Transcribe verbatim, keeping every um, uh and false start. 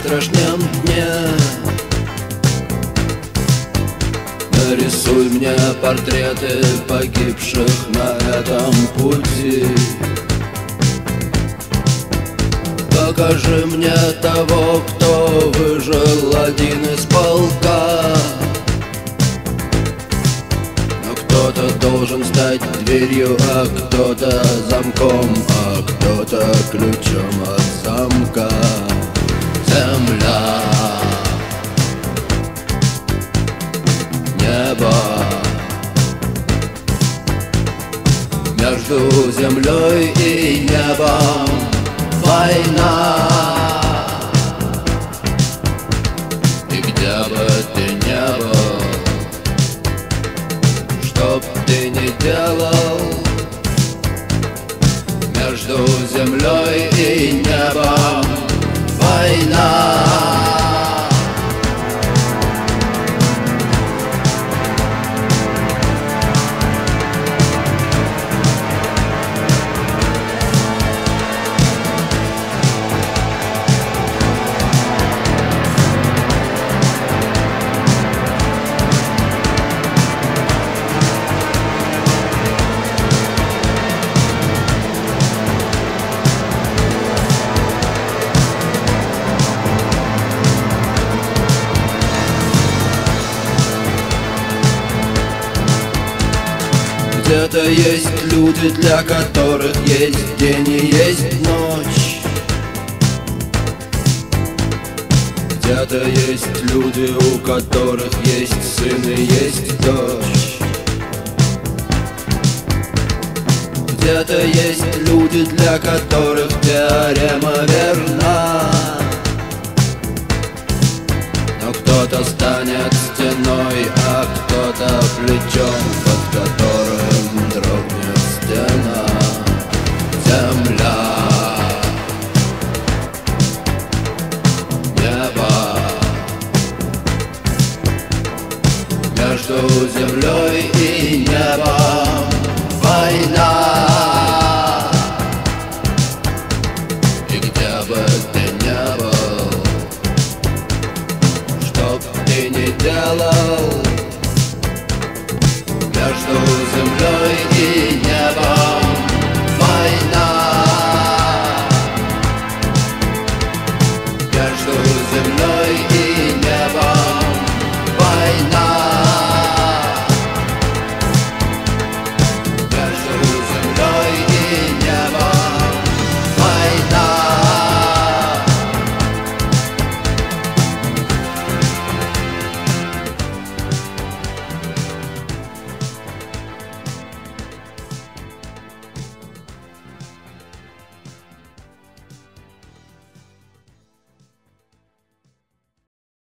завтрашнем дне. Нарисуй мне портреты погибших на этом пути. Покажи мне того, кто выжил, один из полка. Но кто-то должен стать дверью, а кто-то замком, а кто-то ключом от замка. Земля, небо, между землей и небом война. И где бы ты ни был, что б ты ни делал, между землей и небом война. Где-то есть люди, для которых есть день и есть ночь. Где-то есть люди, у которых есть сын и есть дочь. Где-то есть люди, для которых теорема верна. Но кто-то станет стеной, а кто-то плечом, под которым дрогнет стена. Земля, небо, между землей и небом война.